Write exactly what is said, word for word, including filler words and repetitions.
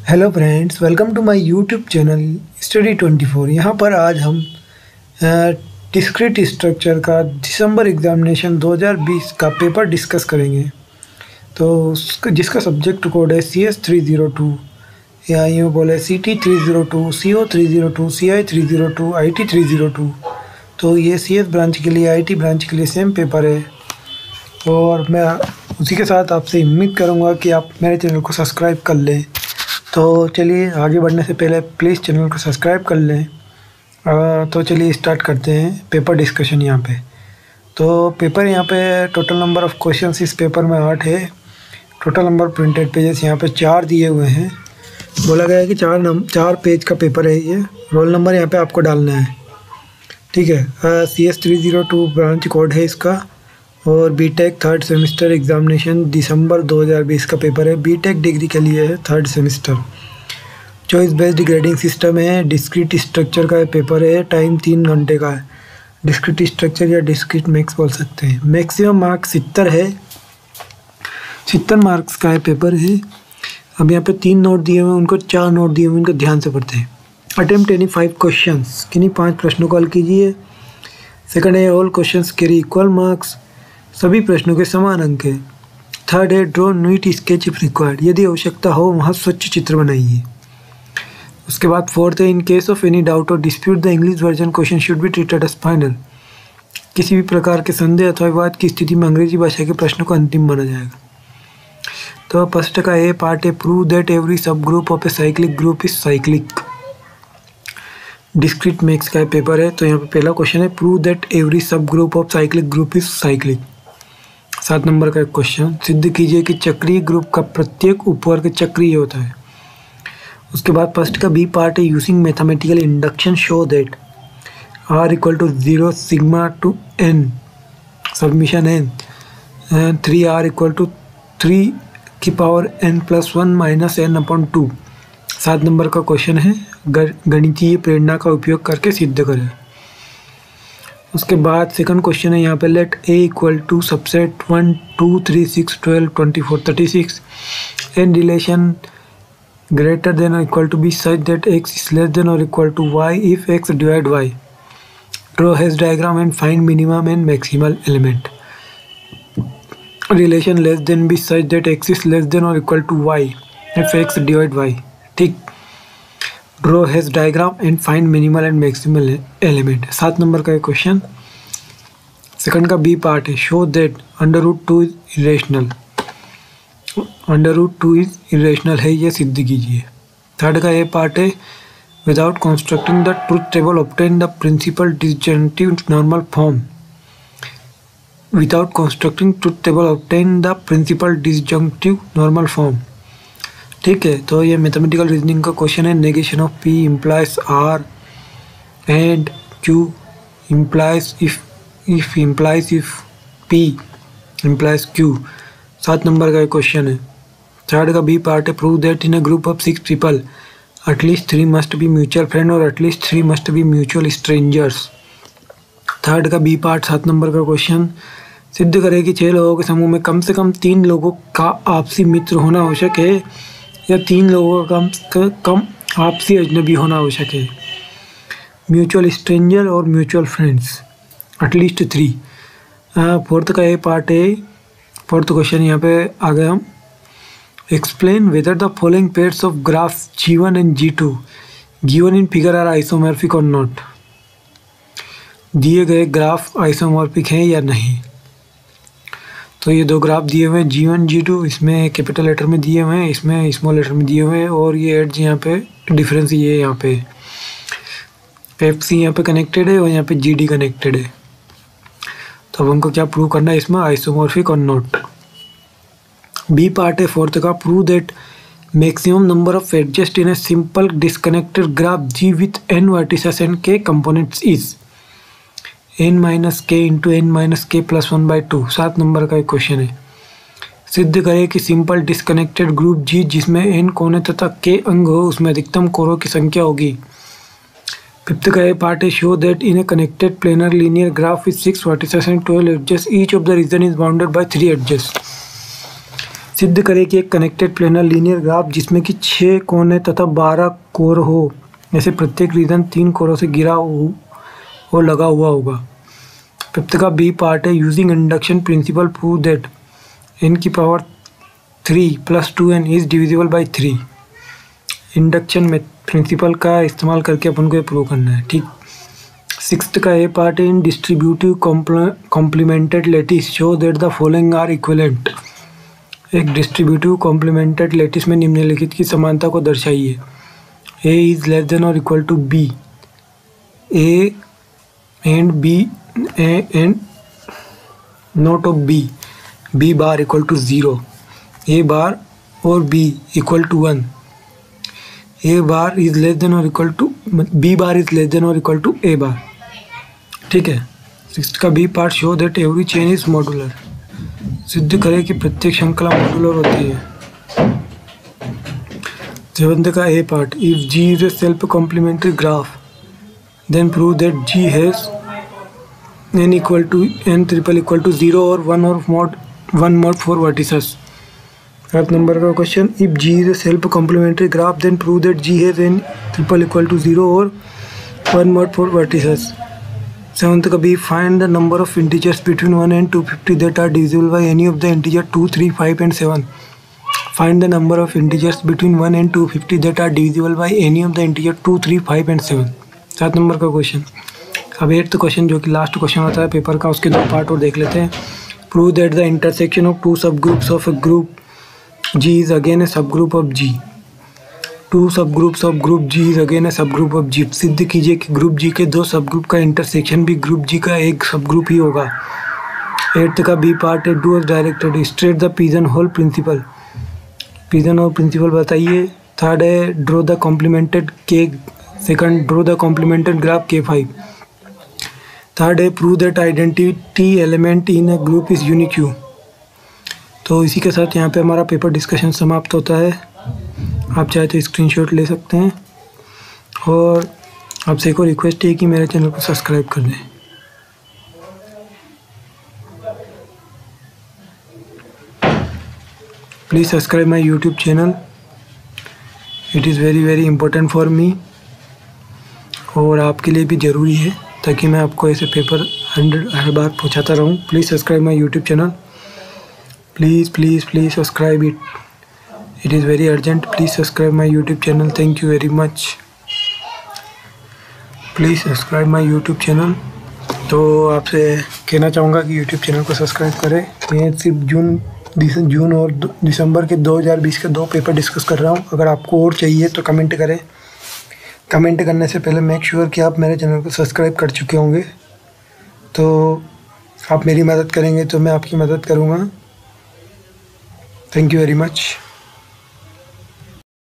Hello friends, welcome to my YouTube channel study twenty four. यहाँ पर आज हम डिस्क्रीट स्ट्रक्चर का दिसंबर एग्जामिनेशन दो हज़ार बीस का पेपर डिस्कस करेंगे। तो उसका जिसका सब्जेक्ट कोड है C S three zero two या यूँ बोले C T three zero two, C O three zero two, C I three zero two, I T three zero two. तो ये सी एस ब्रांच के लिए, आई टी ब्रांच के लिए same paper है। और मैं उसी के साथ आपसे उम्मीद करूँगा कि आप मेरे चैनल को सब्सक्राइब कर लें। तो चलिए, आगे बढ़ने से पहले प्लीज़ चैनल को सब्सक्राइब कर लें। आ, तो चलिए स्टार्ट करते हैं पेपर डिस्कशन यहाँ पे। तो पेपर यहाँ पे टोटल नंबर ऑफ़ क्वेश्चंस इस पेपर में आठ है। टोटल नंबर प्रिंटेड पेजेस यहाँ पे चार दिए हुए हैं। बोला गया है कि चार नम चार पेज का पेपर है ये। रोल नंबर यहाँ पे आपको डालना है, ठीक है। C S three zero two branch code है इसका। और बीटेक थर्ड सेमेस्टर एग्जामिनेशन दिसंबर दो हज़ार बीस का पेपर है। बीटेक डिग्री के लिए है, third semester. Choice based grading system है। डिस्क्रीट स्ट्रक्चर का पेपर है। टाइम तीन घंटे का है। डिस्क्रीट स्ट्रक्चर या डिस्क्रीट मैक्स बोल सकते हैं। मैक्सिमम मार्क्स सत्तर है। सत्तर मार्क्स का है पेपर है। अब यहाँ पे तीन नोट दिए हुए हैं, उनको चार नोट दिए हुए हैं, उनको ध्यान से पढ़ते हैं। अटेम्प्ट एनी फाइव क्वेश्चन, किन्हीं पाँच प्रश्नों को हल कीजिए। सेकंड है all questions carry equal marks, सभी प्रश्नों के समान अंक है। थर्ड है draw neat sketch if required, यदि आवश्यकता हो वहाँ स्वच्छ चित्र बनाइए। उसके बाद फोर्थ है in case of any doubt और dispute the English version question should be treated as final, किसी भी प्रकार के संदेह अथवा विवाद की स्थिति में अंग्रेजी भाषा के प्रश्न को अंतिम माना जाएगा। तो फर्स्ट का ए पार्ट है prove that every subgroup of a cyclic group is cyclic. Discrete maths का पेपर है। तो यहाँ पे पहला क्वेश्चन है prove that every subgroup of cyclic group is cyclic. सात नंबर का एक क्वेश्चन, सिद्ध कीजिए कि चक्रीय ग्रुप का प्रत्येक उपवर्ग चक्रीय होता है। उसके बाद फर्स्ट का बी पार्ट है using mathematical induction show that r equal to zero sigma to n summation n three r equal to three की power n plus one minus n upon two. सात नंबर का question है गणितीय प्रेरणा का उपयोग करके सिद्ध करें। उसके बाद सेकंड क्वेश्चन है यहाँ पे let A equal to subset one two three six twelve twenty four thirty six and relation greater than और equal to B such that x is less than और equal to y if x divide y. Draw Hasse diagram and find minimum and maximal element. Relation less than B such that x is less than और equal to y if x divide y, ठीक। Draw Hasse diagram and find minimal and maximal element. सात number का question second का B part है show that under root two is irrational. Under root two is irrational है, ये सिद्ध कीजिए। Third का ए पार्ट है without constructing the truth table obtain the principal disjunctive normal form. Without constructing truth table obtain the principal disjunctive normal form, ठीक है। तो ये मैथमेटिकल रीजनिंग का क्वेश्चन है। Negation of P implies R and Q implies if if implies if P implies Q. सात number का question है। Third का बी पार्ट है prove that in a group of six people at least three must be mutual friend और at least three must be mutual strangers. Third का B part सात number का question सिद्ध करे कि छह लोगों के समूह में कम से कम तीन लोगों का आपसी मित्र होना आवश्यक है या तीन लोगों का कम कम आपसी अजनबी होना आवश्यक है। म्यूचुअल स्ट्रेंजर और mutual friends at least three. Fourth का ए पार्ट है। फोर्थ क्वेश्चन यहाँ पे आ गए हम। Explain whether the following pairs of graphs G one and G two given in figure are isomorphic और नॉट। दिए गए ग्राफ आइसोमॉर्फिक हैं या नहीं। तो ये दो ग्राफ दिए हुए हैं जी वन जी टू, इसमें कैपिटल लेटर में दिए हुए हैं, इसमें स्मॉल लेटर में दिए हुए हैं। और ये एड्स यहाँ पे डिफरेंस ये यहाँ पे एफ सी यहाँ पे कनेक्टेड है और यहाँ पे जी डी कनेक्टेड है। तो अब हमको क्या प्रूव करना है इसमें, आइसोमॉर्फिक और नॉट। बी पार्ट है फोर्थ का prove that maximum number of edges in a simple disconnected graph G with n vertices and k components is n minus k into n minus k plus one by two. सात number का एक question है। सिद्ध करें कि simple disconnected group जी जिसमें N कोने तथा के अंग हो उसमें अधिकतम कोरों की संख्या होगी। फिफ्थ का ए पार्ट है show that in a connected planar linear graph with six vertices and twelve edges each of the region is bounded by three edges. सिद्ध करें कि एक कनेक्टेड प्लेनर लीनियर ग्राफ जिसमें कि छः कोने तथा बारह कोर हो, जैसे प्रत्येक रीजन तीन कोरों से घिरा हो और लगा हुआ होगा। फिफ्थ का बी पार्ट है, using induction principle prove that n की power three plus two n is divisible by three. Induction में प्रिंसिपल का इस्तेमाल करके अपन को ये प्रूव करना है, ठीक। सिक्स्थ का ए पार्ट है, in distributive complemented lattice show that the following are equivalent. एक डिस्ट्रीब्यूटिव कॉम्प्लीमेंटेड लैटिस में निम्नलिखित की समानता को दर्शाइए। ए इज लेस देन और equal to B, A and B and not of B, B bar equal to zero, A bar और B equal to one, A bar is less than और equal to B bar is less than और equal to A bar, ठीक है। Sixth का B part, show that every chain is modular. सिद्ध करें कि प्रत्येक श्रृंखला मॉड्यूलर होती है। सेवंथ का A part, if G is a self complementary graph then prove that G has n equal to n triple equal to zero और one और mod one mod four vertices. आठ नंबर का question, if G is a self complementary graph then prove that G has n triple equal to zero और one mod four vertices. Seventh का B, find the number of integers between one and two fifty that are divisible by any of the integer two three five and seven. Find the number of integers between one and two fifty that are divisible by any of the integer two three five and seven. सात number का question. अब eighth question जो कि last question होता है paper का, उसके दो पार्ट और देख लेते हैं। Prove that the intersection of two subgroups of a group G is again a subgroup of G. Two subgroups of group G is again a subgroup of G. सिद्ध कीजिए कि ग्रुप G के दो subgroup का intersection भी group G का एक subgroup ही होगा। एट्थ का बी पार्ट है, do as directed, state the pigeonhole principle. Pigeonhole principle बताइए। थर्ड है, draw the complemented K. Second, draw the complemented graph K five. Third है, prove that identity element in a group is unique यू। तो इसी के साथ यहाँ पे हमारा पेपर डिस्कशन समाप्त होता है। आप चाहे तो स्क्रीनशॉट ले सकते हैं और आपसे एक और रिक्वेस्ट है कि मेरे चैनल को सब्सक्राइब कर दें। Please subscribe my YouTube channel, it is very very important for me और आपके लिए भी ज़रूरी है, ताकि मैं आपको ऐसे पेपर हंड्रेड हर बार पहुँचाता रहूँ। Please subscribe my YouTube channel, please please please subscribe it, it is very urgent. Please subscribe my YouTube channel, thank you very much. Please subscribe my YouTube channel. तो आपसे कहना चाहूँगा कि YouTube चैनल को subscribe करें। मैं सिर्फ जून जून और दिसंबर के दो हज़ार बीस के दो पेपर डिस्कस कर रहा हूँ। अगर आपको और चाहिए तो कमेंट करें। कमेंट करने से पहले मेक श्योर कि आप मेरे चैनल को सब्सक्राइब कर चुके होंगे। तो आप मेरी मदद करेंगे तो मैं आपकी मदद करूँगा। Thank you very much.